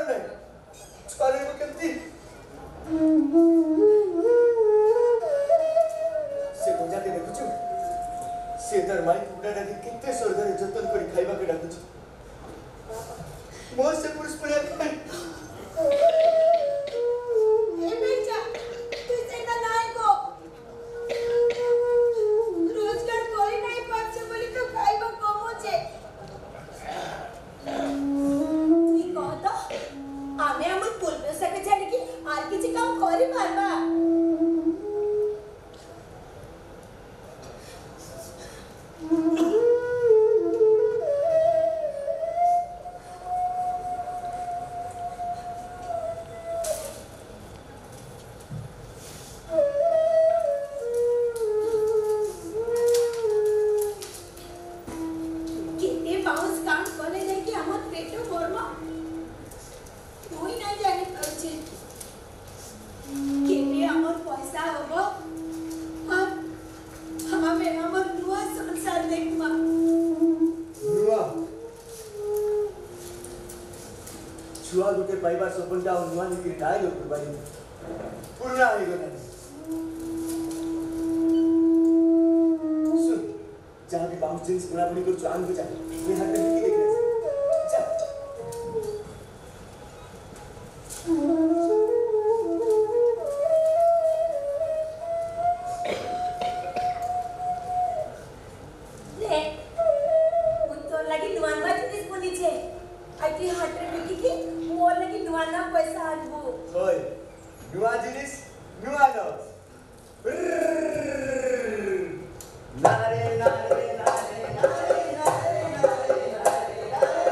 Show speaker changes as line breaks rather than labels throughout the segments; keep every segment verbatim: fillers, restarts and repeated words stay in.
पार नहीं छुआरे को केमती से को जाके देखुछु से तर माई कुड़ा डाकी कितने सरदार जतन करी खाइबा के डाकुछु मोर से पुरुष पड़े खाई
ए बेटा तू सेना नाय को रोजगार कोई नहीं पाछे बोली तो खाइबा कम होचे नी कहता आमे हमर पुलबे सके जाने की आर किछि काम करि मारबा
छुआ दुके पाइबा सबंटा नुआ निकरी नाय लोक बाई पुरना आइ गना सुन जहां भी बाउंस जींस पुरा पुरी कर चांग को जा ये हाथ में देख रहे जा
ले मुतो लगी नुआ नुआ जींस बोली छे आइती हाथ में की की मोर लगी नुआ ना पैसा आजबो
ओए नुआ जिनिस नुआ नो नारे नारे नारे नारे नारे नारे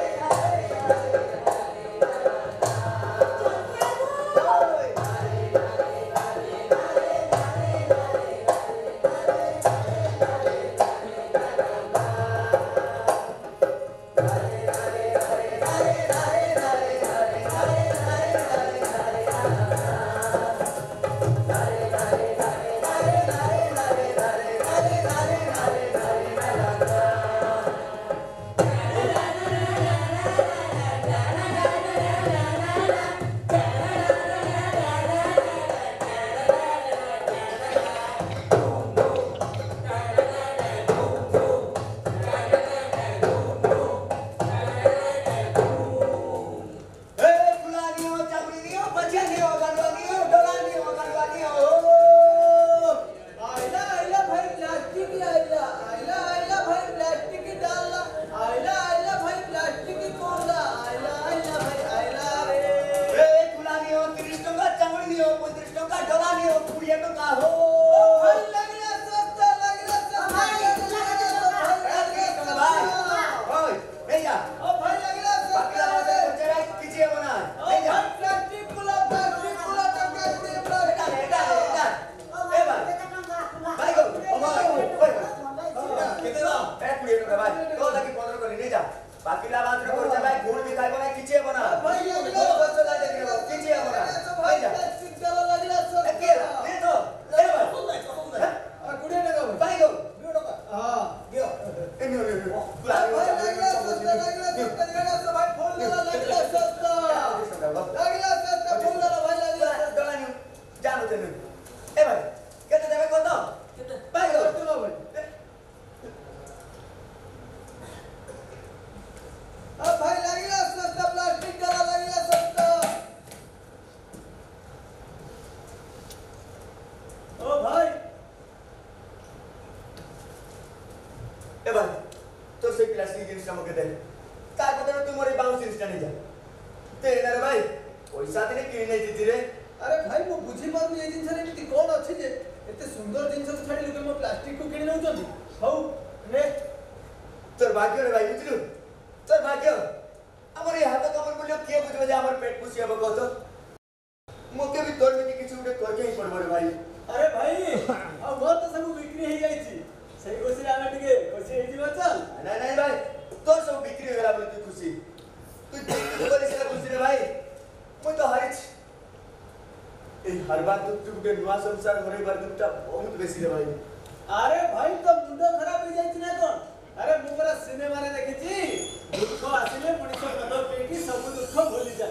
हर बात तो तू के नुआ संसार घरे बार दुटा बहुत बेसी रे भाई
अरे भाई तो मुंडो खराब हो जाई ना कोन अरे मु पूरा सिनेमा रे देखिची दुख आसिले मଣିଷ ପଦ पेकी सब दुख भूली जाए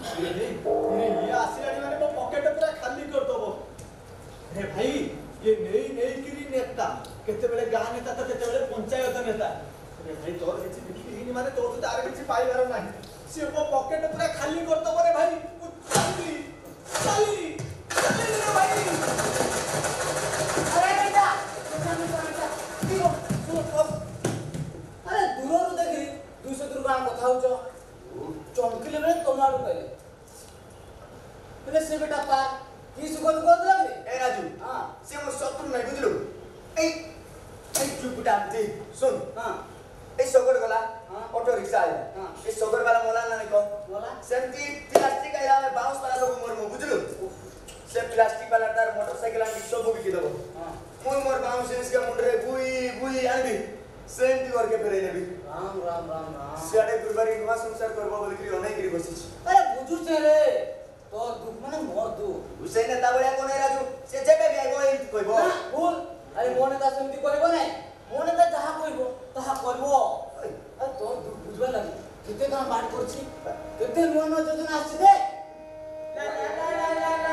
ये आसिलानी माने मो पॉकेट पूरा खाली कर दबो हे भाई ये नेई नेई किरी नेता केते बेले गां नेता तो केते बेले पंचायत नेता अरे भाई तोर किछि बिक्री माने तोर तो तार किछि पाइबार नाही से मो पॉकेट पूरा खाली कर दबो रे भाई चाली चाली चाली रे भाई
अरे बेटा
अरे दूरରୁ देखि ଦୁଇଶହ ଟଙ୍କା କଥା ହଉଛ ଚମକିଲେ ବେଳେ ତମାଡୁ କହିଲେ ହେଲେ ସେ ବେଟା ପା କି ସୁଖ ଦୁଃଖ ହଉଥିଲା ରେ
ए राजू
हां
से मो शत्रु नाही बुझलु ए ए चुपटा दे सुन
हां
ए सगड़ गला
हाँ।
ऑटो रिक्शा आया
हाँ।
ए सगड़ वाला मोला ना को
बोला
सेमती प्लास्टिक आइला में बाउंस वाला सब मोर मो बुझलु से प्लास्टिक वाला तार मोटरसाइकिल आंटी सब बिकी देबो
हां
मुई मोर बाउंस इसके मुंडरे बुई बुई आंटी सेमती करके फेरे नेबी
राम राम राम राम
सियाडे गुरबारी नुवा संसार करबो बोली करी अनै करी बसिछ
अरे बुझु छे रे तो दुख माने मोर दुख
उसे नेता बळिया कोन राजू से जेबे भी आइबो एमती कहबो
ना भूल अरे मोने ता सेमती करबो नै मोने ता जहा कहबो तहा करबो अरे तो दुख बुझबा लागि केते काम बाट करछि केते नुवा नुवा योजना आछि दे ला ला ला ला ला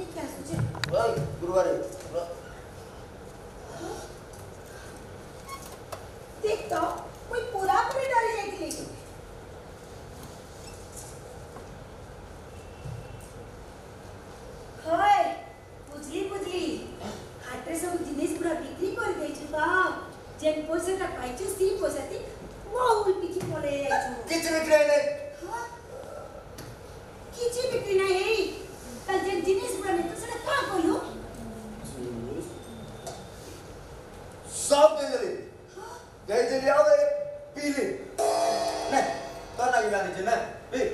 देखि आसुचे
ओय गुरुवारे
देख तो कोई पूरा पूरी डरी जाइली हाय बुझली बुझली हाटे सब जिनिस पूरा बिक्री कर देछु बा जेन पैसा ता पाइछु सी पैसा ती बहुल बिक्री करे जाइछु
किछ बिक्री नै
हां किछि बिक्री नै हे ता जेन जिनिस पूरा ने तो सेटा का कहियो
सब दे देली दे देली आवे पीली नै तो ना गिलानी छै ना पी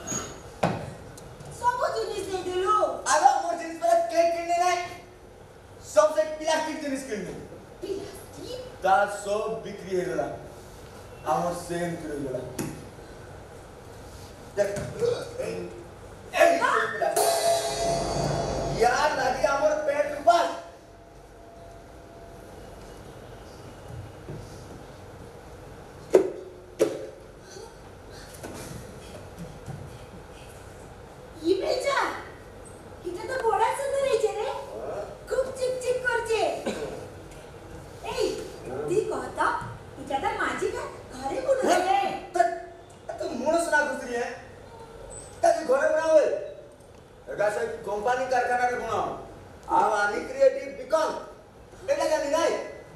सब जिनिस दे देलो
आगा मोर जिनिस पर केक किने नै सबसे प्लास्टिक जिनिस किने
प्लास्टिक
ता सब बिक्री हे गेला आमर सेम करे गेला देख ए ए यार लागी आमर पेट पास
ये बेचा इटा तो बड़ा सुंदर है जे रे खूब चिक चिक करजे ए दी कहता इटा तो माझी का घरे कोन रे
त त मोनस ना गुजरी है त घरे बनावे एगा से कंपनी कारखाना रे बनाओ आ आनी क्रिएटिव बिकन एटा जानी নাই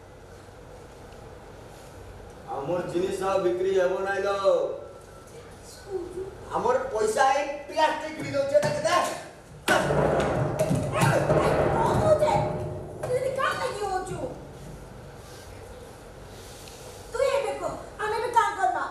আমর জিনিস সব বিক্রি হবো নাই লো আমর পয়সা এই প্লাস্টিক বিল হচ্ছে না কেদা
ओजे तुनी का लगी होचू तू ये देखो आने में काम करना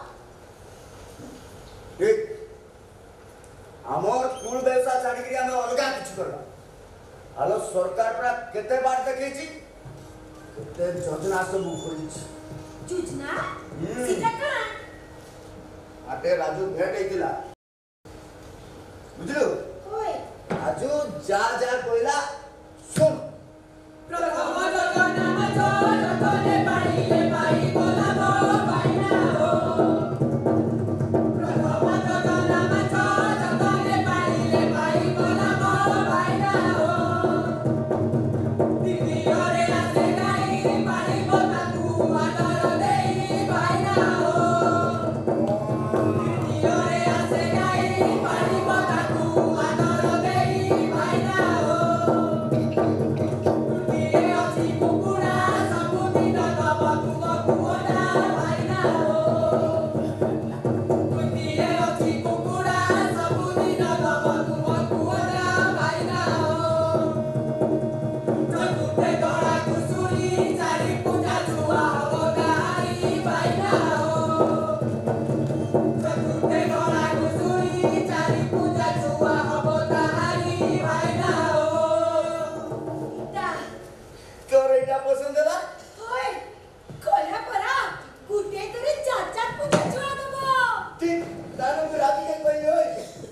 ठीक আমর কুল ব্যবসা ছাড়ি করি আমি অলগা কিছু করবা আলো সরকার পুরা কেতে বার দেখাইছি কেতে যোজনা সব করিছি
चुजना सीधा का
आटे राजू भेट ହେଇଥିଲା ବୁଝିଲୁ
ओए
ରାଜୁ ଯା ଯା କହିଲା ଶୁଣ
प्रथम जगन जो जगने पाइले पाइ बोलाबो पाइना हो प्रथम जगन जो जगने पाइले पाइ बोलाबो पाइना हो दीदी ओरे आसे गाई पाइ बोला तू आदर देई पाइना हो दीदी ओरे आसे गाई पाइ बोला तू आदर देई पाइना हो तुतिए अछि कुकुरा सबुदिन दब तुम कुओना पाइना हो तुतिए अछि कुकुरा सबुदिन दब तुम कुओना पाइना हो चतुर्थे गड़ा कुसुरी चारि पूजा छुआ हो गारी पाइना हो चतुर्थे गड़ा कुसुरी चारि पूजा छुआ हो गारी पाइना हो
दा
তোর এটা পছন্দ না
ओए कोला परा गुटे तोरे चार चार पूजा छुआ देबो
ঠিক তার উপর রাজি কে কই ওই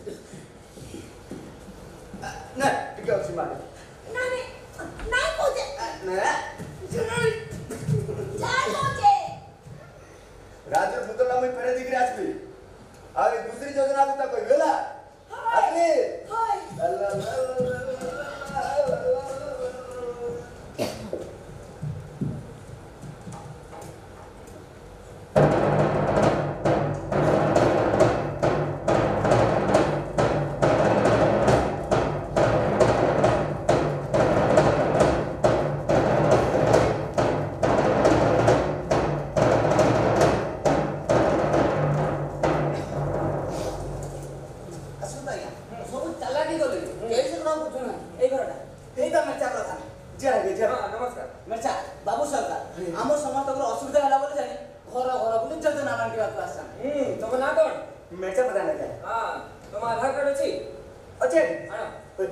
না ঠিক আছে মানে
ना ने ना पूजे
না
चार पूजे
রাজুর বুতলা মই ফেরে দিগরে আসবি আর এই দুসরি যোজনা তো কই বেলা আসবি
ओए
আল্লাহ
আসুন তাই সব চালাকি গলে এই যে নাম বুঝো না এই ঘরটা এই তো মেচা প্রধান
যা গে যা
নমস্কার
মেচা বাবু সরকার আমার সমর্থকর অসুবিধা হলা বলে জানি ঘর ঘর বলে যোজনা আনন্দিବାକୁ আসছান
হুম তোমার না কোন
মেচা পতা না যায়
হ্যাঁ তোমার আধার কার্ড আছে
আছে
আনো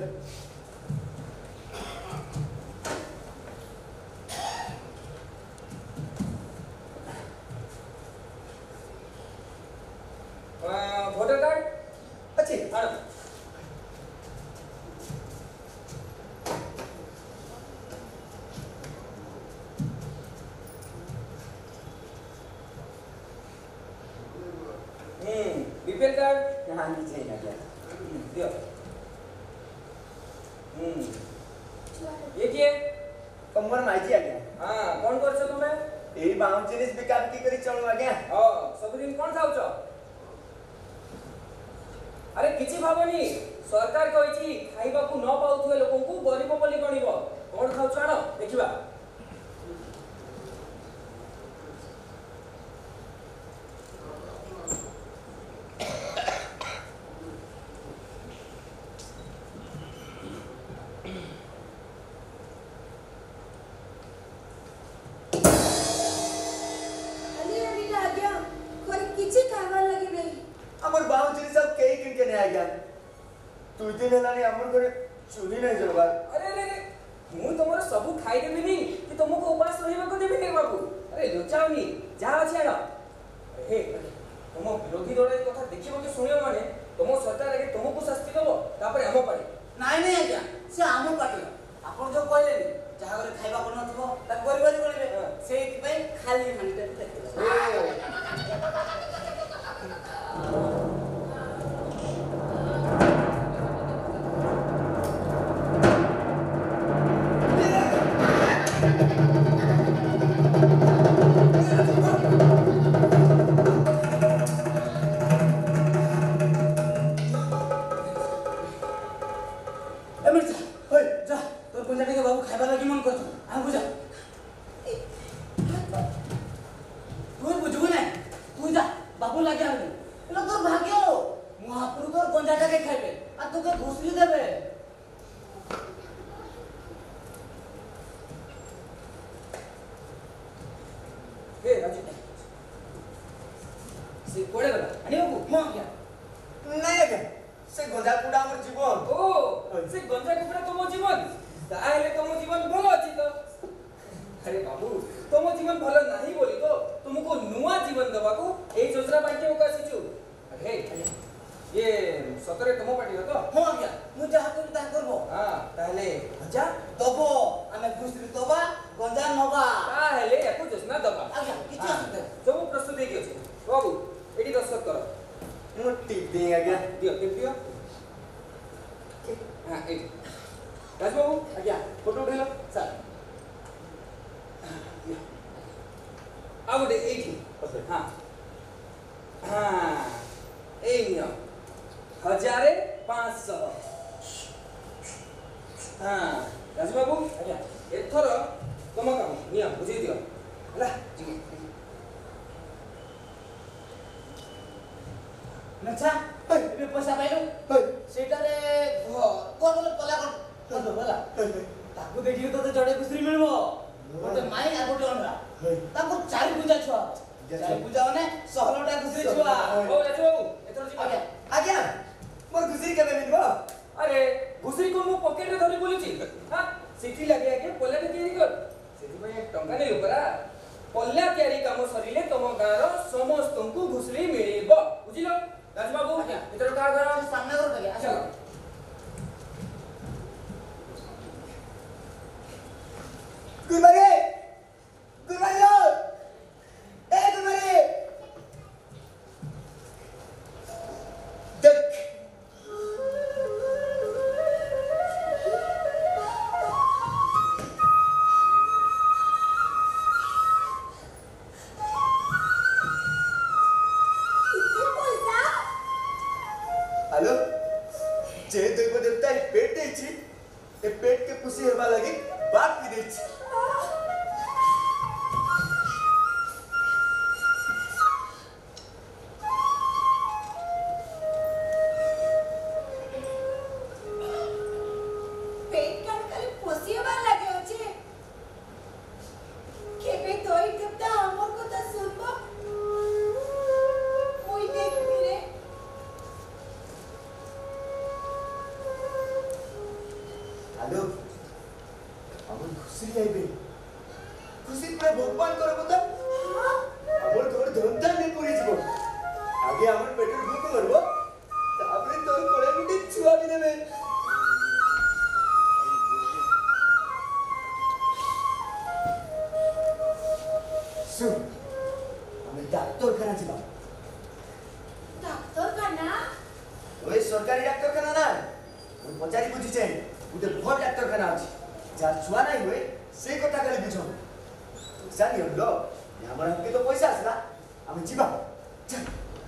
ভোটার কার্ড
আছে
আনো হুম বিপিএল কার্ড
হ্যাঁ নিচে না যায়
দিও হুম ये किए
कमर माइजी आज्ञा
हां कोन करछ तुमे
एई बाउन जिनिस बिका बिकी करी चलू आज्ञा
ओ सब दिन कोन खाउछ अरे किछि भाबनी सरकार कहिछि खाइबा को न पाउथुए लोकन को गरीब बोली गणिबो कोन खाउछ आनो देखिबा
तू दिन हेलानी हमर घरे चुनी नहीं जलवा
अरे अरे मु तमरो सब खाइ देबिनी कि तुमको उपास रहिबा को देबिनी बाबू अरे लोचाउनी जा अछि आनो हे तुम विरोधी दल ए कथा देखिबो कि सुनियो माने तुम सरकार आगे तुमको शास्ति देबो तापर हम पारे
नाइ नाइ आज्ञा से आम पाटे आपण जो कहले जहा घरे खाइबा को नथिबो ता गरी गरी बोलिबे सेहि पई खाली हांडे
सरकारी डाक्टर खाना ना पचारी बुझी चाहिए गोटे भल डाक्तरखाना अच्छी जहाँ छुआ नहीं हुए से कथा खाली बुझ जानी लो आम हाथ तो पैसा आसला आम जीवा चल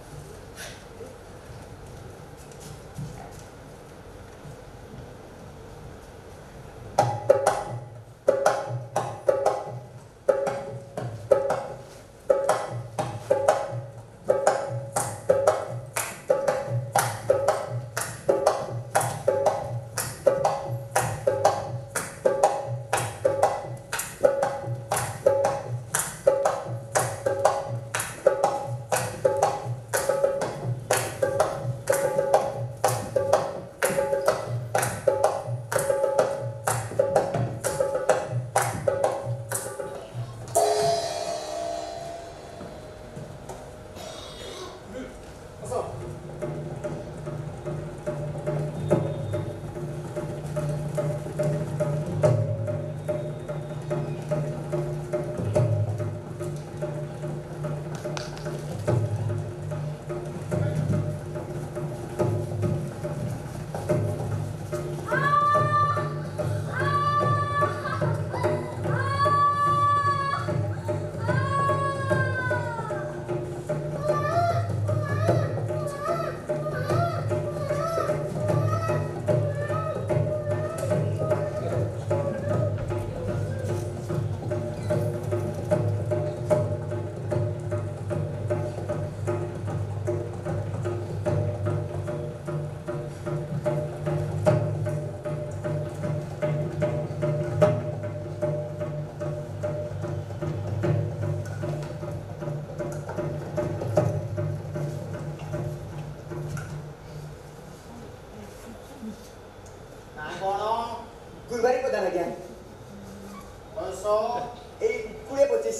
गुरुवारी प्रधान आज्ञा
बयस
এই কুড়িয়ে পঁচিশ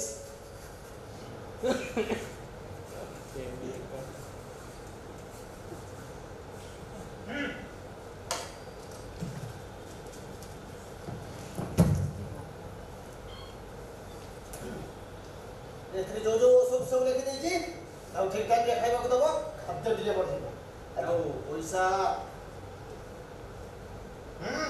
ଏଥିରେ ଯୋଉ ଯୋଉ ଔଷଧ ସବୁ ଲେଖିଦେଇଛି ଆଉ ଠିକ୍ ଟାଇମ୍ରେ ଖାଇବାକୁ ଦେବ ଖାଦ୍ୟ ଟିକେ ବଢ଼େଇବ ଆଉ ପଇସା ହୁଁ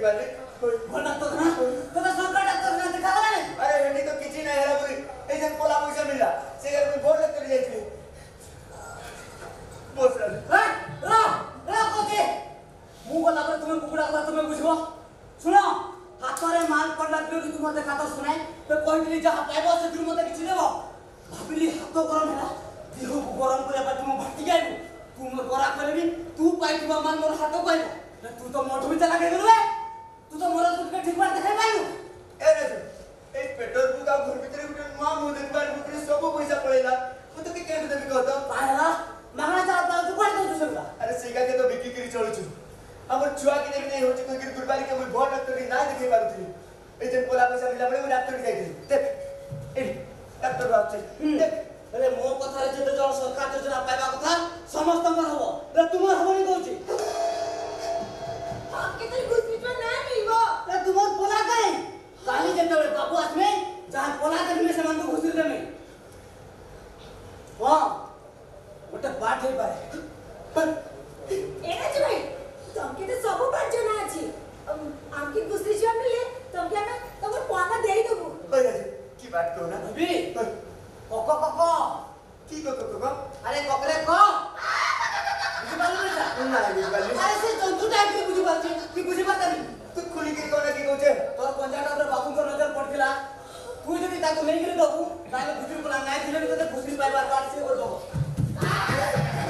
पाले
भल डॉक्टर ना तो सरकार डॉक्टर ना देखा गले
अरे हेनी तो किछि नै हेला बुई ए जे पोला पैसा मिलला से घर में बोल कर जाई बोस रे
ए रा रा कोते मु गला पर तुम कुकुड़ा गला तुम बुझबो सुनो हातरे माल पड़ला दियो कि तुम मते खाता सुनाय तो कहली जहा पाइबो से तुम मते किछि देबो भाबिली हाथ गरम होला देह गरम करे बा तुम भटकी जाइबो तू मोर गरा करबी तू पाइबा मान मोर हाथ पाइबो तू तो मोठ भी चला के गेलु तू तो मोर तुके ठीक बात देखाइ पाइलु
ए रे ए पेट्रोल बुका घर भीतर गुटे नुआ मु देख बार गुटे सब पैसा पळेला मु तो के केन देबी कहत
पाहला मागना चाल पाल तू कोन दउ सबला
अरे सेगा के तो बिक्री करी चलुछु हमर छुआ के देख नै होची कोई गुरबारी के मुई भोट डॉक्टर ना देखै पारुथि ए जे पोला पैसा मिला बळे मु डॉक्टर जाइथि देख ए डॉक्टर बात छै देख
अरे मो कथा रे जते जण सरकार योजना पाइबा कथा समस्त मन हबो रे तुमर हबोनी कहूची
आपके तो कुछ भी ना मिलबो
रे तुमर बोला काई काली जते बळे बाबू आसमे जहां बोला के में समान को घुसरी देमे वाह ओटे बात है पारे पर
एना जे भाई तुमके तो सब बात जना अछि आमके दूसरी जॉब मिले तुमके ना तुम पाना देई देबो
ओइ रे की बात कहू ना
अभी कोको कोको
की को को को
अरे कोकरे को बुझी पालु ना
ना बुझी पालु
अरे से जंतु टाइप के बुझी पालछि की बुझी पातनी
तू खुली के कोना की कहू छे
तोर पंजाटा रे बाबू को नजर पड़थिला तू जदी ताको नहीं करे दबू ताले बुझी पला नाही थिले भी तो खुशी पाइबार बात से कर दबो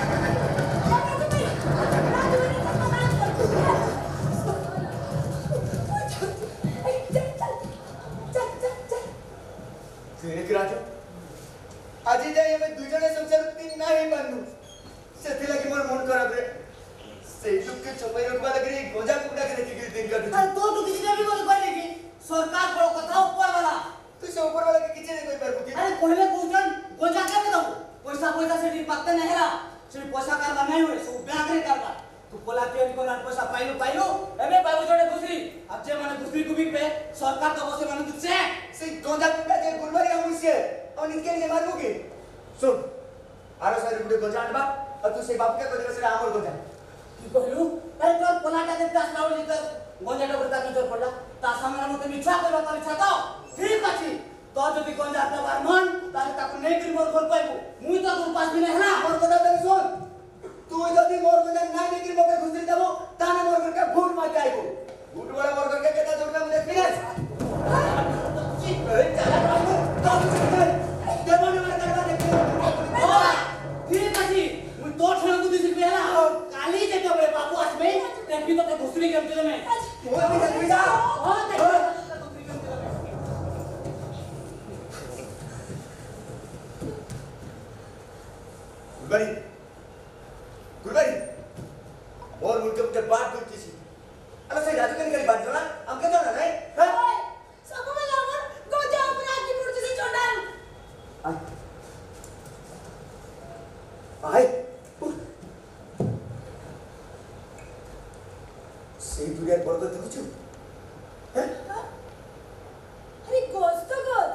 तेरे किराजो आज जाय हमें दुई जने संसार तीन ना ही पानु सेथि लागि मोर मन खराब रे से दुख के चपई रखबा लगे गोजा कुड़ा के देखि दिन कर
अरे तो तू किसी ने भी बोल पाले की सरकार को कथा ऊपर वाला
तू से ऊपर वाला के किछे नहीं कोई पारबो की
अरे कहले कहउछन गोजा के दबो पैसा पैसा से पत्ते नहीं हेला से पैसा करबा नहीं होय सब बैंक रे करबा तू बोला के को ना पैसा पाइलो पाइलो एबे बाबू जोड़े दूसरी अब जे माने दूसरी को भी पे सरकार तो बसे माने तुझसे
से गोजा कुड़ा के गुलबारी हम से और इनके लिए मारबो की सुन आरो सारे गुडे गोजा आनबा और तू से बाप के को से हमर गोजा
की कहलु अरे तोर पोलाटा दे दास लाउ जे गोजाटा करता नजर पड़ला ता सामने मते मिछा करबा त मिछा तो ठीक अछि तो जदी गोजा त बार मन ताले ताको नहीं करी मोर घर पाइबो मुई तो तोर पास भी नहीं हला
मोर गोजा दे सुन तू जदी मोर गोजा ना नहीं करी मके घुसरी देबो ताने मोर घर के फूट मार जाइबो फूट वाला मोर घर के केता जोड़ना मुझे फिनिश ए चला बाबू तो चल देबो ने मार करबा देख
ठीक अछि मुई तो ठन को दिस पेला काली जे तबे बाबू आसबे तेबी तो घुसरी के चले में
मोर भी जा जा
हां
गुलबारी गुलबारी और मुझे मुझे बात दूर किसी अरे से राजू के निकली बात जो ना हम क्या जाना नहीं
ओए सब में लावर गोजा अपना की मुर्ति से छोड़ा
आए से दुनिया बड़ कर देखु हैं
अरे गोज तो गोज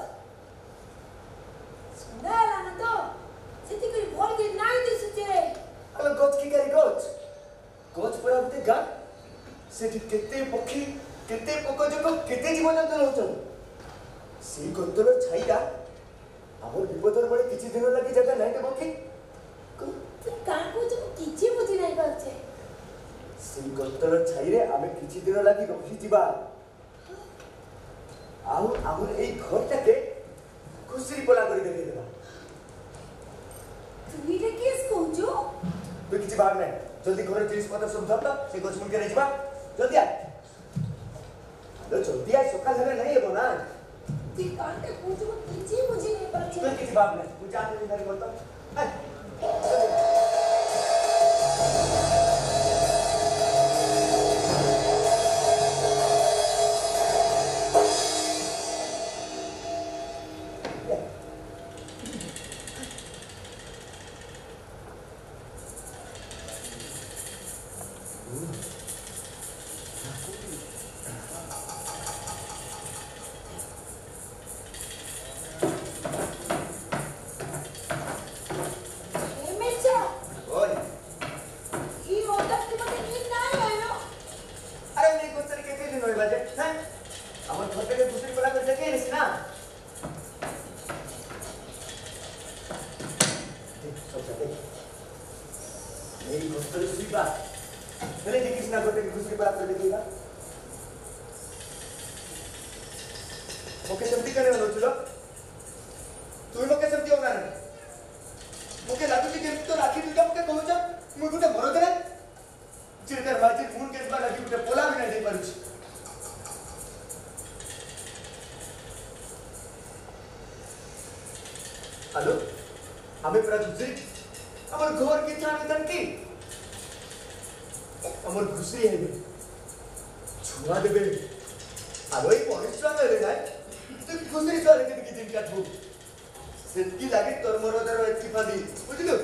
सुंदर आना तो सेती कोई भोल के नाही दिसुचे
अबे गोच की करी गोच गोच पर अब गा सेठी केते पक्षी केते पको जको केते जीवन जंतु रहउछन सी गोतलो छाइया हमर विपदर बड़े किछि दिन लागि जगह नाही देबो की
तू का को जो किछि बुझी नाही पाछे
सी गोतलो छाइरे आमे किछि दिन लागि रखि जिबा आउ हमर एई घरटा के खुशी बोला करी देबे देबा
तू इरे केस कहजो
तू किछि बात नाही जल्दी घर जिनिस पत्र सब धरता से गोच मुन के रे जिबा जल्दी आ लो जल्दी आ सकाल हेले नहीं हेबो ना
तू कांटे पूछो किछि बुझी नाही पाछे
तू किछि बात नाही तू जा दे घर बोलता आ
मैं
हैं আমার ঘর থেকে ঘুষি পড়া করে দেখে নিস না এই ঘরে শুইবা ফেলে দেখিস না ঘর থেকে ঘুষি পড়া করে দেখেগা ওকে সেমতি করে হলো তুই মোকে সেমতি হোনা না মোকে লাগুଛି કે તો રાખી દીધા મોકે કહુଛ ମୁଁ ଗୋଟେ ମରଦରେ ଚିରକାର ମାଝି ଫୋନ୍ କେସ୍ ବା ଲାଗି ଗୋଟେ ପୋଲା ବି ନାହିଁ ଦେଇପାରୁଛି हेलो हमें पूरा घुसरी हमारे घर की छान तन की हमारे घुसरी है बे छुआ दे बे हेलो ये पॉलिस्टर में ले जाए तो घुसरी तो लेके दिखी दिन का ठोक सेटकी लागे तोर मरोदर इतनी फादी बुझलो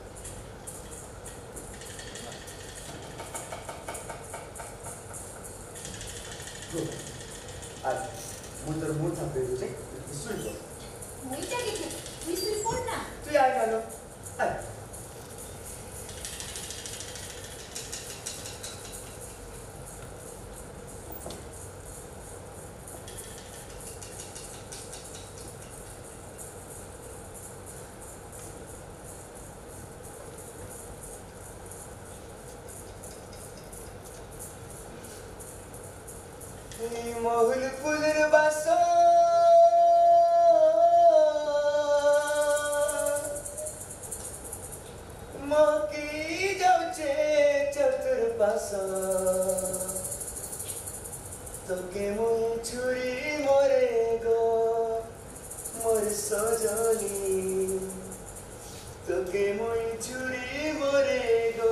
आज मुझे तो मुझे सांपे तुझे सुन लो
मुझे क्या कहते विश्व पढ़ना
तू यार मानो अरे मोहल पुलर बासो मोकी जाऊचे चतुर पासा तोके मुई छुरी मोरे गो मोर सजनी तोके मुई छुरी मोरे गो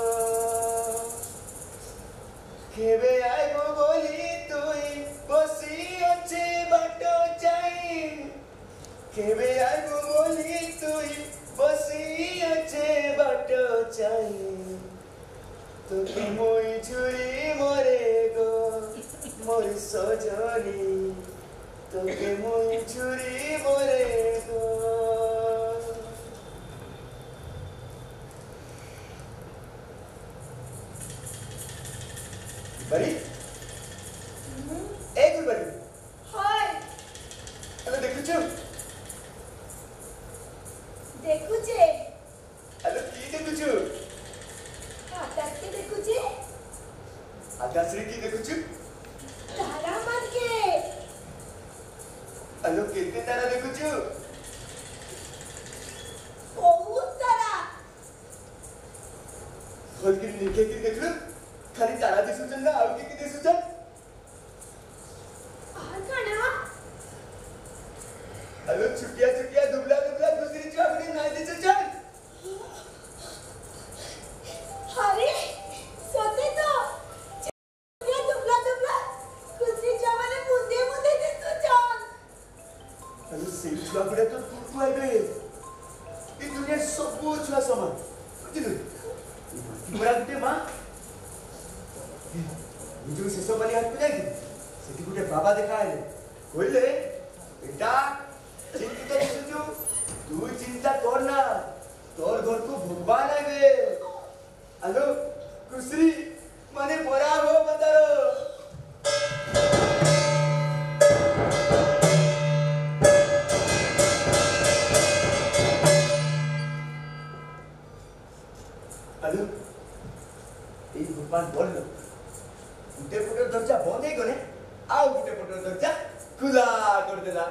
केबे आइबो बोली तुई बसी अच्छे बाटो चाई केबे आइबो बोली तुई बसी अच्छे बाटो चाई तोके मोई छुरी मोरे गो मोर सजनी तोके मोई छुरी मोरे गो बड़ी एक बड़ी
हाय
हेलो देखु छु
देखु जे
हेलो की देखु छु
आकाश के देखु जे
आकाश रे की देखु छु
तारा मन के
हेलो कितने तारा देखु छु
बहुत तारा
खोल के नीचे की देख लो खाली तारा दिसु चंद ना आउ की की दिसु चंद
और कणा
हेलो छुटिया छुटिया दुबला दुबला दूसरी चाकरी नहीं दिसु चंद
अरे सोते तो छुटिया दुबला दुबला दूसरी जवाने मुंदे मुंदे दिसु जान
हेलो सेल छुआ गुडा तो तू आई गए ये दुनिया सब छुआ समान बुझिलु पूरा गुटे मां निजु शेष बाली हाथ पे जाएगी सेठी गुटे बाबा देखा है कहले बेटा चिंतित दिसुचु तू चिंता कर ना तोर घर को भगवान आवे हेलो कुसरी माने बड़ा हो बतारो हेलो এই ভগবান বললো গুটে ফুটের দরজা বন্ধ হয়ে গেলে আও গুটে ফুটের দরজা খোলা করে দিলা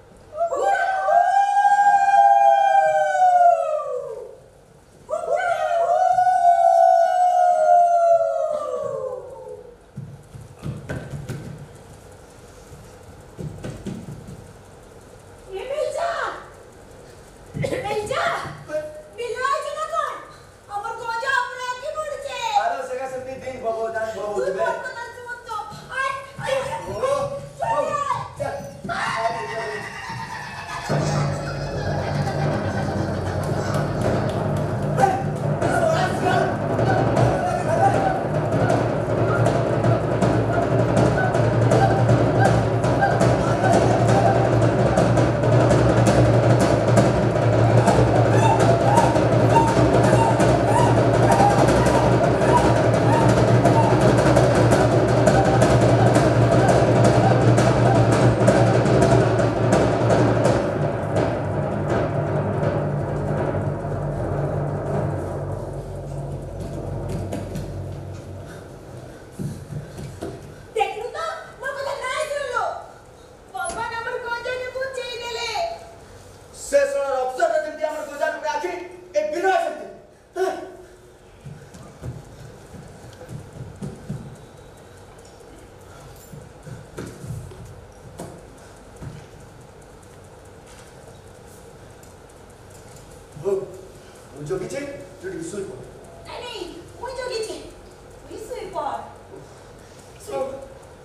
ये बेलजा बेलजा बिलवा के ना कौन अमर को जा अपने आके पड़ছে
আরো সেগা সত্যি দিন ভগবান বহু
তুই
দিবে
মত না তুই মত আয় আয়
ও ও চল ଜଗିଛେ ଯୋଉଠି ଶୋଇ ପଡ।
ନାଇଁ ନାଇଁ ମୁଁ ଜଗିଛି ତୁଇ ଶୋଇ ପଡ ଶୋଇ ପଡ।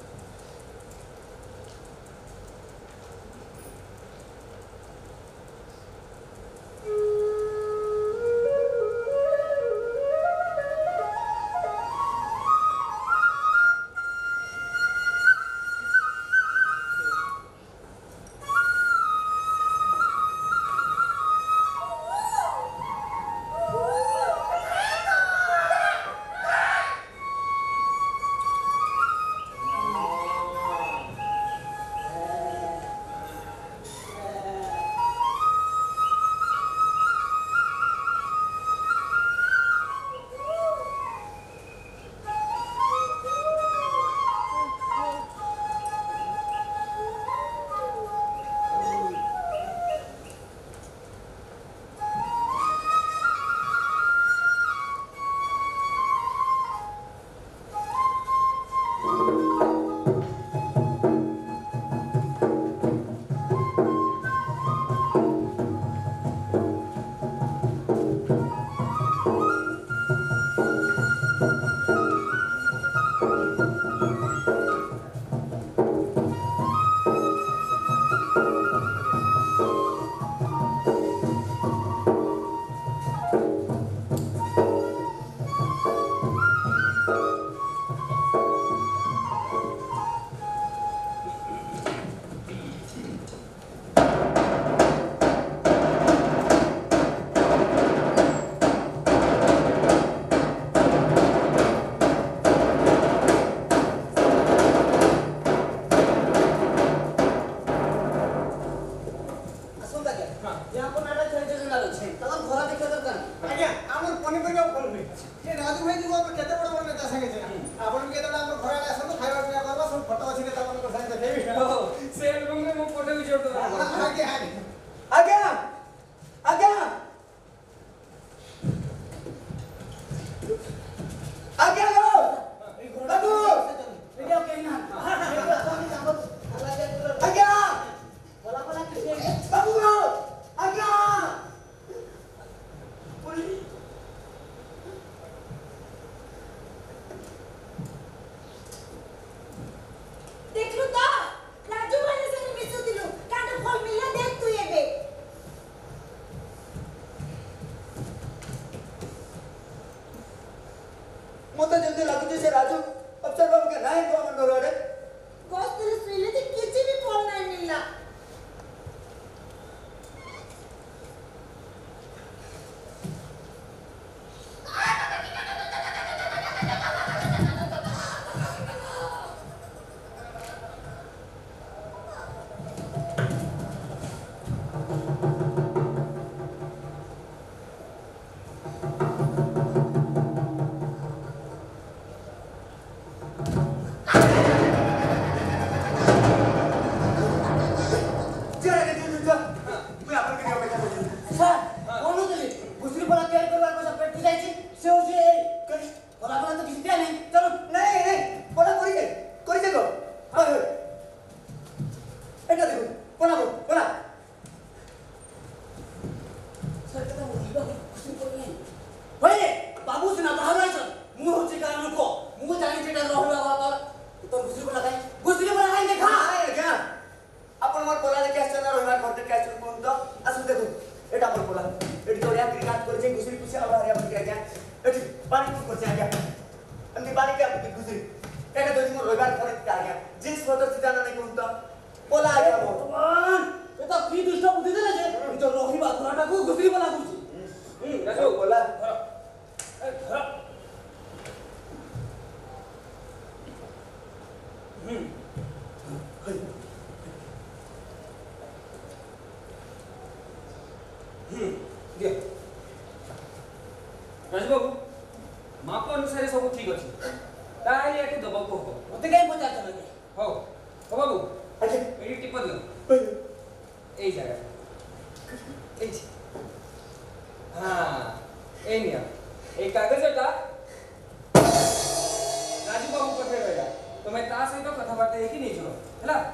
मत जल्दी लागुଛି से राजू अफसर बाबू के नाही तो हमर घरे
गोस तेरे सुइले ते किछि भी फल नाही मिलला।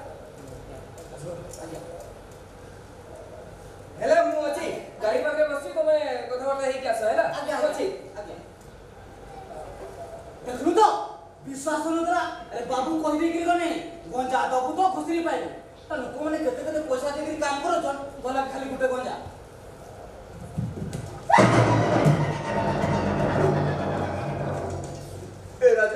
हेलो मु अछि गाड़ी पाके बसु बसी तमे कथबार्ता हेकि आस हैला
आज्ञा
अछि
आज्ञा देखलु तो विश्वास न करा अरे बाबू कहि दे कि गने गंजा दबु तो खुसरी पाइबे त लोक माने केते केते पैसा देकरी काम करो छन गला खाली गुटे गंजा
ए राजू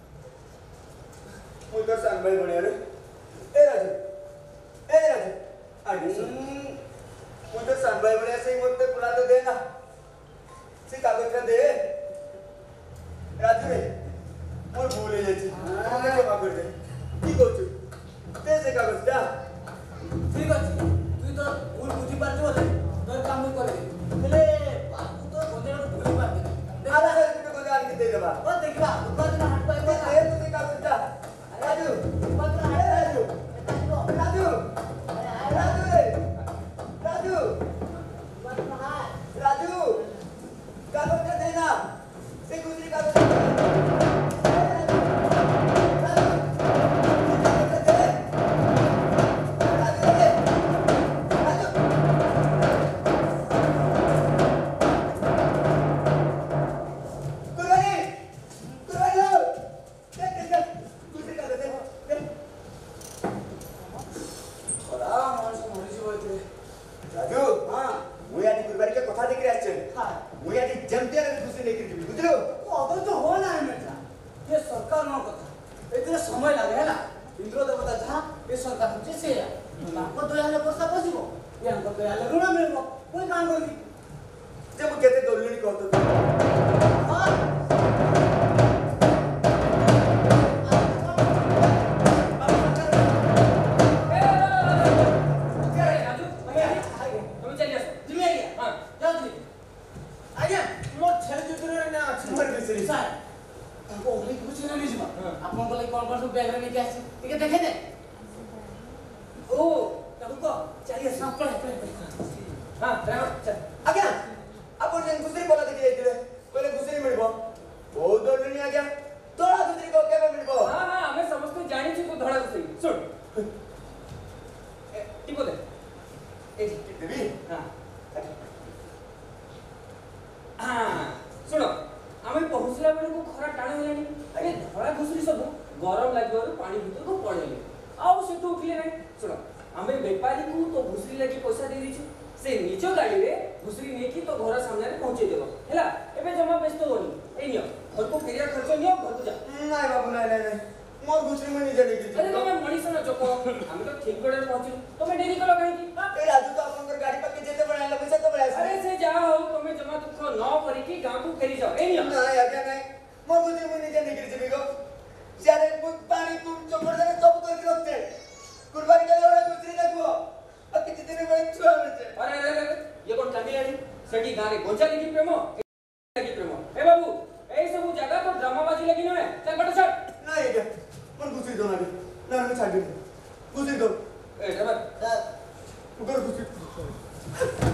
मुझे तो सान भाई बने रे ए राजू ए राजू आगे सुन मुझे तो सान भाई बने से मुझे पुला तो देना से कागज का दे राजू रे मोर भूल है जी मुझे क्षमा कर दे की कहू ते से कागज दा
ठीक अछि तू तो भूल बुझी पारछ बोले तोर काम करे हेले बाबू तो गंजा भूली पार दे
आधा हजार रुपये को जान के दे देबा
ओ देखबा दुकान हाट पाइबे
दे तू से कागज दा राजू
दुकान हाट
राजू राजू राजू रे राजू
दुकान हाट
राजू कागज का देना से दूसरी कागज राजू हाँ मुझे आज गुरुवारी का कथा देख रहे हैं
हाँ
मुझे आज जमते हैं दूसरे लेकर के बुझलो
अब तो हो ना है बेटा ये सरकार न कथा इतने समय लगे है ना इंद्र देवता जहाँ ये सरकार होचे से आपको दया ले पैसा बसिबो ये हमको दया ले ऋण मिलबो कोई काम करबी
जब कहते दौलनी कहतो
हां
तुम चल जाओ
जिमे आइए
हां
जाओ जी
आज्ञा मोर छेल जुतरे ना अछि
मर बिसरी
सर हमको ओली कुछ नहीं जीवा आपन को कौन कौन सब बैग में क्या है ठीक है देखे दे ओ तब को चलिए सब पढ़े पढ़े
हां ड्राइवर चल
आज्ञा अपन जन दूसरी बोला देख जाइए पहले दूसरी मिलबो बहुत दौलनी आज्ञा तोड़ा दूसरी को केबे मिलबो
हां हां हमें समस्त जानि छी तू धड़ा सही सुन ए टिपो दे
ए देवी
हां हां सुनो आमे पहुंचला बेले को खरा टाण हेलानी अरे धड़ा घुसरी सब गरम लागबारु पानी भीतर को पड़ेले आउ से तो उठले नहीं सुनो आमे व्यापारी को तो घुसरी लगी पैसा दे दी से निज गाड़ी रे घुसरी ने की तो घर सामने रे पहुंचे देबो हैला एबे जमा व्यस्त होनी ए नियो घर को फेरिया खर्च नियो घर को जा
नहीं बाबू नहीं नहीं मोर दूसरी में नहीं जाने की
अरे तुम मनीष न चको हम तो ठीक बेले पहुंचू तुम देरी करो काहे की
ए राजू तो अपन गाड़ी पक्के जेते बना ले पैसा तो बड़ा
अरे से जा हो तुम जमा दुख न करी की गांव को फेरी जाओ ए नियो
नहीं आज्ञा नहीं मोर दूसरी में नहीं जाने की जेबी को सारे पानी तुम चोकर देने सब करके रखते कुर्बानी के लिए दूसरी देखो अब कितने दिन में छुआ बचे
अरे अरे अरे ये कौन कांदी आड़ी सेठी गारे गोंचा लगी प्रेमो लगी प्रेमो ए बाबू ए सब जगह तो ड्रामाबाजी लगी न है चल बट चल
नहीं आज्ञा मोर दूसरी दो ना ना मैं छाड़ दे दूसरी दो
ए ड्राइवर
ऊपर दूसरी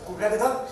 कुबरा के धर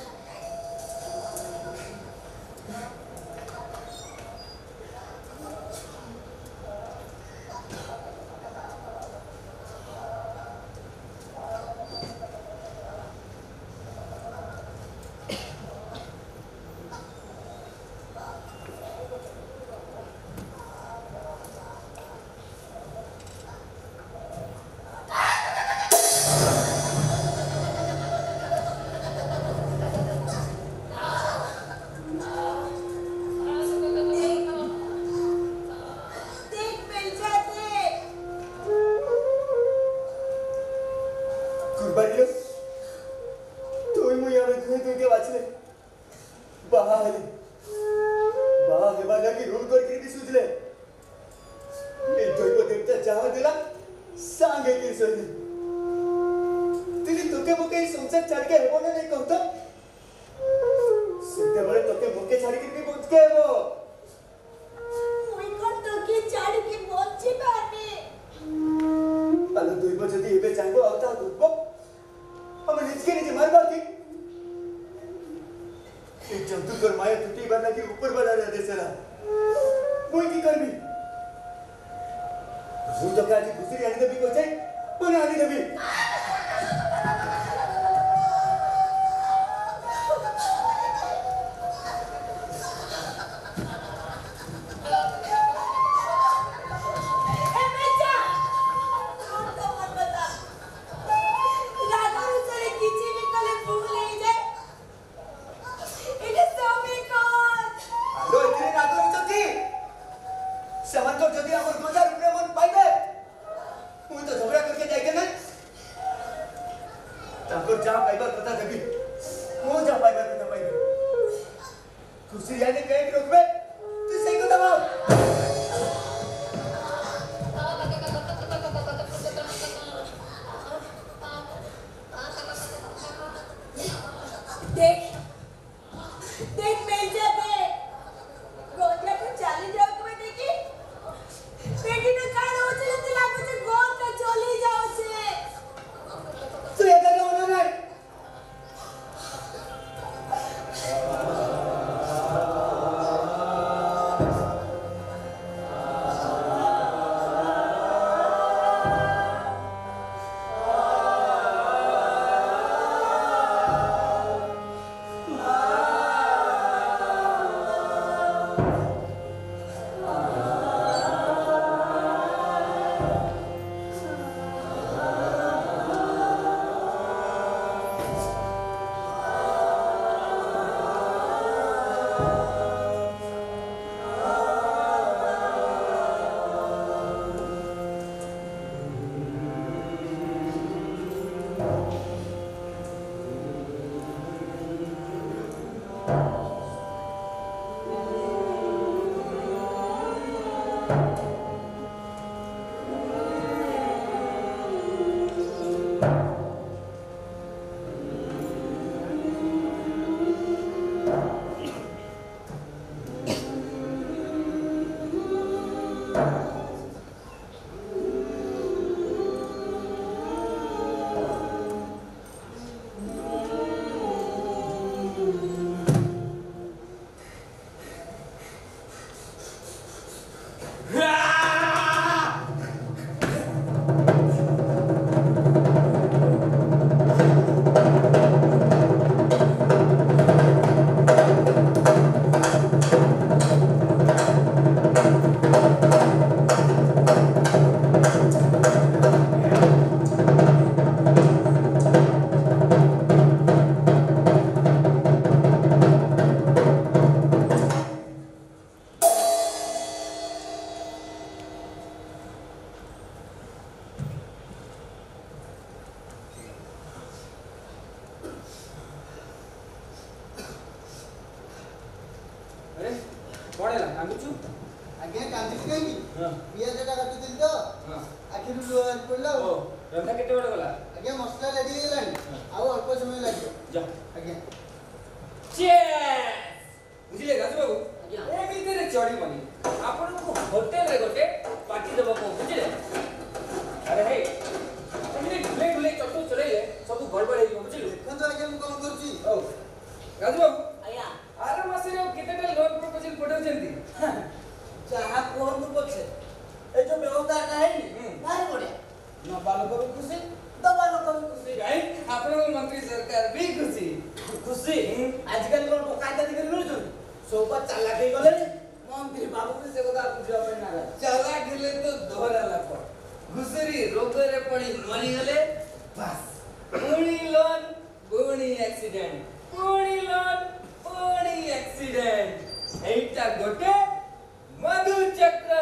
राजू बाबू
आया
आर मासरे केतेटा लोन प्रपोजल पठाउछन्ती
जहा कोहनु पछे ए जो व्यवस्था का है भारी बढ़िया न बालो को खुशी दबा लोग को खुशी
गाई आपन मंत्री सरकार भी खुशी
खुशी आजकल कोन कायदा दिकर मिलु सोपा चाला के गले मंत्री बाबू भी से কথা बुझा पे ना
चाला गेले तो दोहरा लाभ घुसरी रोगरे पड़ी मरी गले बस पुणी लोन पुणी एक्सीडेंट पुणी लोन पुणी एक्सीडेंट एटा गोटे मधु चक्र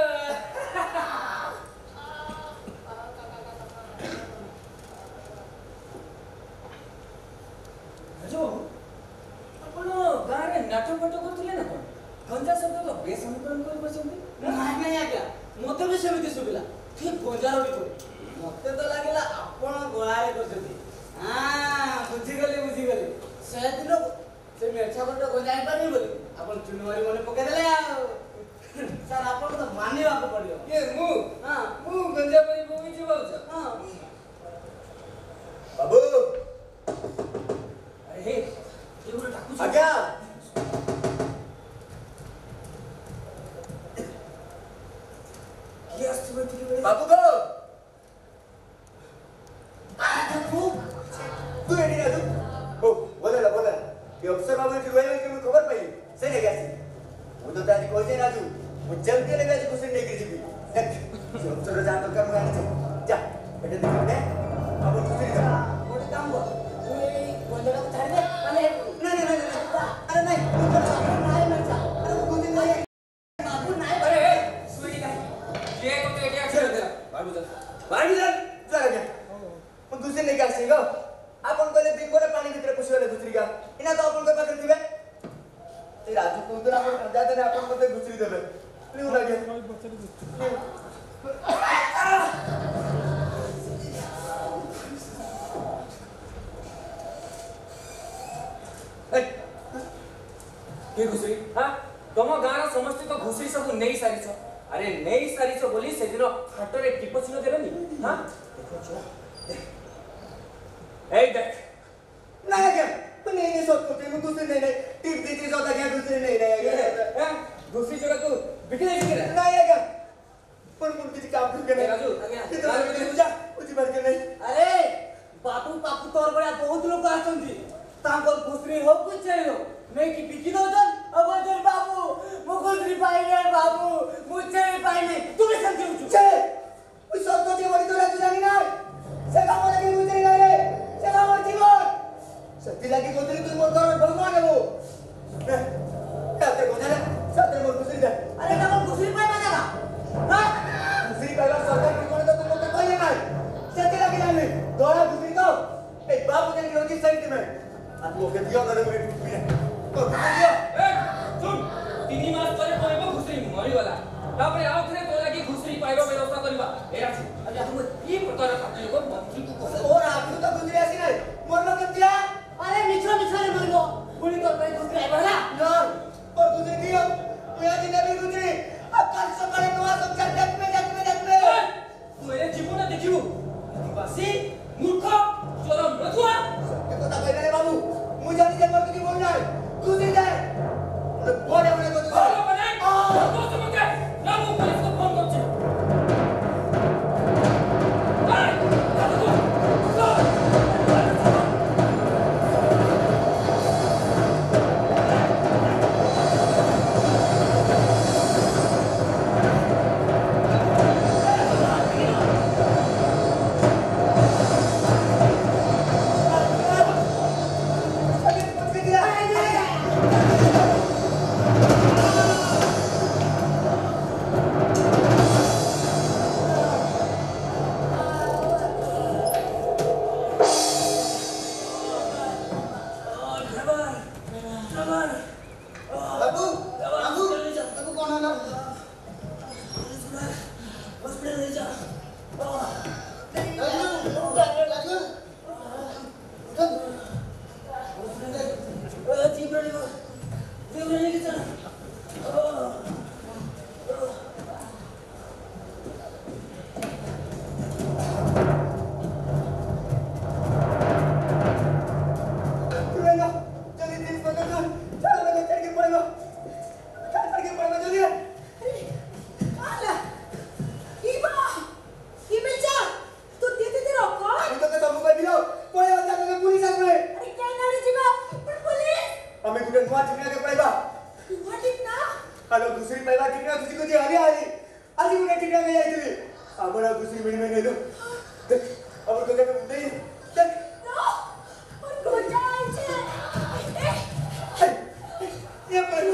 जो आपण गारे नाटक फटक करथिले ना कोन गंजा शब्द तो बेस अनुकरण कर बसंती
नाही नाही आज्ञा मते भी सेमिति सुबिला ठीक गंजार भी को मते तो लागेला आपण गोळारे करजती हां बुझी गले बुझी गले से दिन से मेछा बट गंजाई पानी बोली आपण चुनवारी मने पके देले सर आपण तो मानिबा को पड़ियो
ये मु
हां
मु गंजा पानी बोमी जीवाउछ
हां
बाबू
अरे हे ये गुलो टाकू
आज्ञा
की असते बतिले बळे
बाबू गो
बाबू
तू एडी राजू हो बोला बोला ये अफसर बाबू की रोए की मैं खबर पाई सही है कैसे वो तो दादी कोई राजू वो जल्दी लगा जी कुछ नहीं कर जीबी देख ये अफसर जान तो कर मुआने जा जा बेटे देख दे अब दूसरी जा
गोटे काम कर तू ए गंजाला को छाड़ दे माने
नहीं नहीं नहीं
अरे नहीं तू तो नहीं मरचा अरे वो दिन नहीं बाबू नहीं
अरे सुई नाही ये को तो एडिया खेळ देला बाबू चल
भाई जा जा गया मग दुसरी नाही काय सिंग आपण कोले बिंगोरे पाणी भितर पुसवेले दुसरी का इना तो आपण को पाकर दिबे ते राजू को तो आपण जाते ने आपण मध्ये दुसरी देबे लिहू लागे
ए के घुसरी हां तम गार समस्त तो घुसरी सब नेई सारिछ अरे नेई सारिछ बोली से दिन हाटरे टिपचिनो देलनी हां देखो छो ए देख
नाही क्या पण नाही नाही सोच करते मग दुसरी नाही नाही टिप देते स्वतः क्या दुसरी नाही नाही
हां घुसरी जगह तू बिकले बिकले
नाही आहे का पण मुलगीची काम करते नाही
राजू,
तिथं राजू तुझ्या तुझी बारके नाही
अरे बापू बापू तोर बड़ा बहुत लोग आछंती तांको खुसरी हो कुछ चाहिए मैं की बिकी दो जन अब जन बाबू मु खुसरी पाई रे बाबू मुझे पाई नहीं तुम्हें समझे उचु
छे उस सब तो जीवन तो राजू जानी ना से काम लगे गुजरी नाही रे से काम जीवन सत्य लगी गुजरी तू मोर घर भगवान है वो काते गोजरे साथे मोर गुजरी दे
अरे ना खुसरी पाई मजा ना हां
गुजरी का सरकार की कोण तो तुम तो कोई नाही सत्य लगी नाही दोड़ा गुजरी तो ए बाबू ने रोजी साइड में आज वो के दियो करे मेरे टूट में तो दियो
ए सुन तीन मास तले पयबो घुसरी मरि गला तापरे आउ थरे तो लागि घुसरी पाइबो व्यवस्था करबा एरा छी अरे तुम ई प्रकार खाती को मंत्री को कह
और आप तो गुजरी आसी नाही मोर लोग दिया
अरे मिछो मिछो रे बोलो पुनी तो भाई खुसरी आई बड़ा
ना और गुजरी दियो ये दिन भी गुजरी अब कल सकाळे नवा सब जगत में जगत में जगत में
तू ए जीवन देखिबो आदिवासी मूर्ख चरम रथुआ
सत्य কথা কইনা রে বাবু মু জানি যে মোর কিছু বল নাই গুজরি যায় ওরে বড় বড় কথা
ভালো বানাই তো তোমাকে না মু পুলিশ को फोन করছি এই দাদু
गोटे नुआ ठिकना के पाइबा
नुआ ठिकना
आलो घुसरी पाइबा ठिकना खुशी को जे आली आली आज गोटे ठिकना के जाइतली हमरा घुसरी मिल में नेलो देख अब को के दे देख
नो और गोटा आइछे
ये पर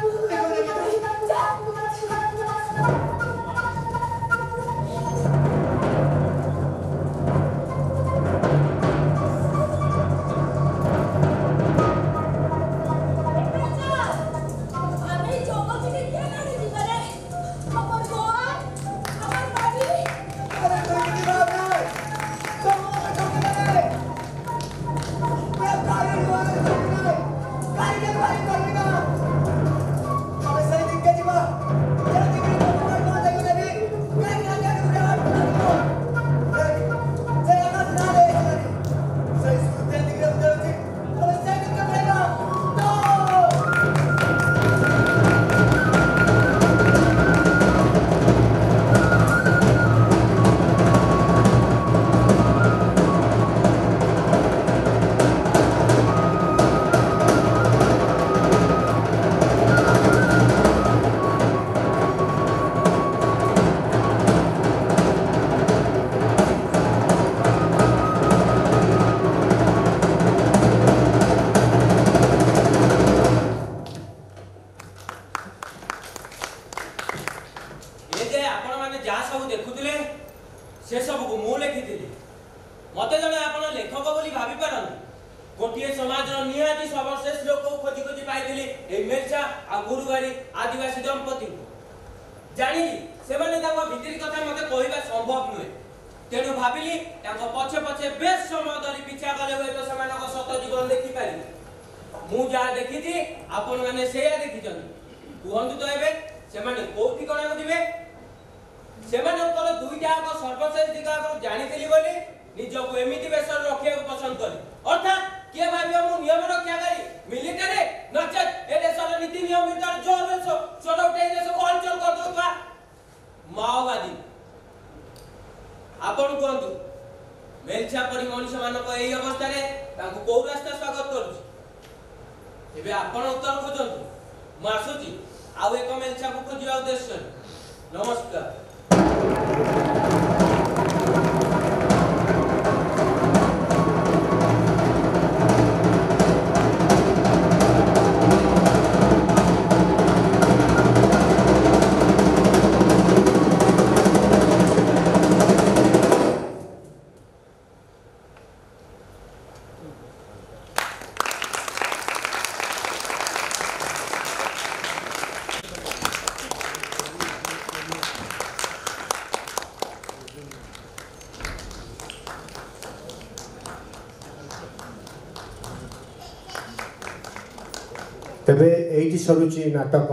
तेबे एटी सरुची नाटक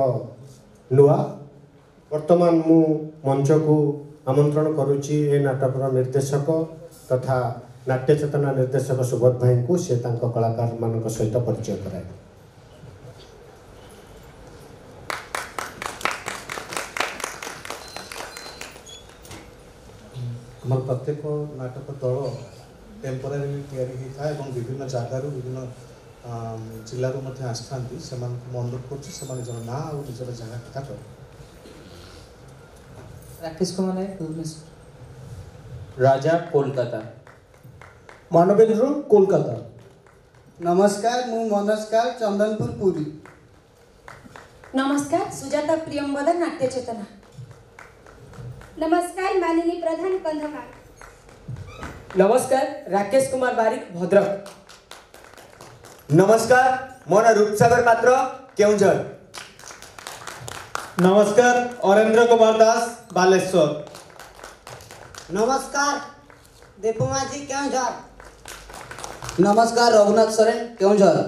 नुआ वर्तमान मु मंच को आमंत्रण करुची ए नाटक निर्देशक तथा नाट्य चेतना निर्देशक सुबोध भाई को से तांको कलाकार मान सहित परिचय कराए।
आम प्रत्येक नाटक दल टेम्पोरारी तैयारी होता है विभिन्न जगार विभिन्न जिलूर आसता से अनुरोध कर ना और निजर जगह कथा कर
राकेश कुमार नायक भुवनेश्वर राजा कोलकाता
मानवेंद्र कोलकाता
नमस्कार मु मनस्कार चंदनपुर पुरी
नमस्कार सुजाता प्रियंवदा नाट्य चेतना
नमस्कार मानिनी प्रधान कंधमाल
नमस्कार राकेश कुमार बारिक भद्रक
नमस्कार मोन रूपसागर पात्र केउंझर
नमस्कार अरेंद्र कुमार दास बालेश्वर
नमस्कार दीपू माझी केउंझर नमस्कार रघुनाथ सोरेन केउंझर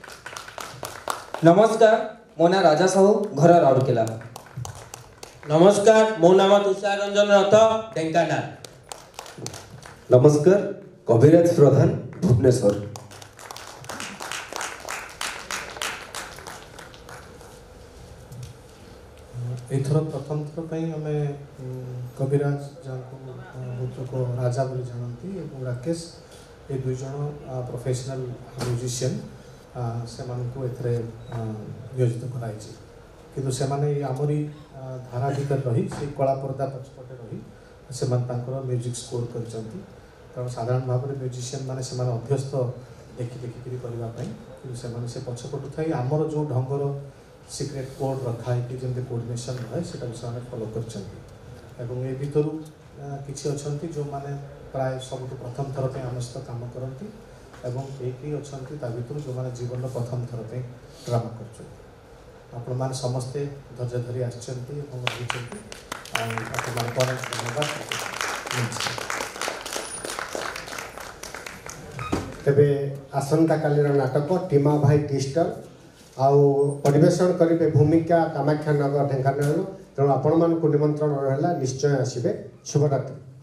नमस्कार मो ना राजा साहू घर राउरकेला
नमस्कार मो नाम तुषार रंजन रथ ढेंकानाल
नमस्कार कविराज प्रधान भुवनेश्वर
एथर प्रथम थर आम कविराज जहाँ को राजा बोली जानती राकेश ये दुईज प्रोफेशनल म्यूजिशियन ସେମାନଙ୍କୁ ଏଥିରେ ନିୟୋଜିତ କରାଯାଇଛି କିନ୍ତୁ ସେମାନେ ଆମରି धारा भितर रही से कला पर्दा पछपटे रही से म्यूजिक स्कोर कर कारण साधारण भाव में म्यूजिशियन मैंने से अभ्यस्त देखी देखिकी करने से पछपटू थी आमर जो ढंगर सिक्रेट कोड रखा है कि जमी कोऑर्डिनेशन रहे से फॉलो कर भितर किसी अच्छा जो मैंने प्राय सब प्रथम थर पर आम सहित कम करती कई अच्छा भर जो मैंने जीवन प्रथम थर पर ड्रामा कर आपण मैंने समस्ते धैर्य धरी
तेबे आसंता कालीर नाटक टीमा भाई टिस्टर आउ परिवेशन करेंगे भूमिका कामाख्या नगर ढेंकानाल तेणु आपण मानक निमंत्रण रहा निश्चय आसबे। शुभरात्रि।